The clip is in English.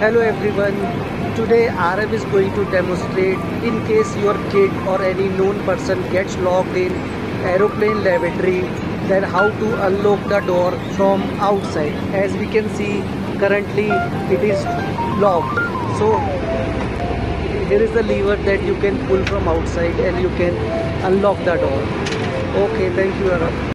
Hello everyone, today Arav is going to demonstrate in case your kid or any known person gets locked in aeroplane lavatory, then how to unlock the door from outside. As we can see currently it is locked. So here is the lever that you can pull from outside and you can unlock the door. Okay, thank you Arav.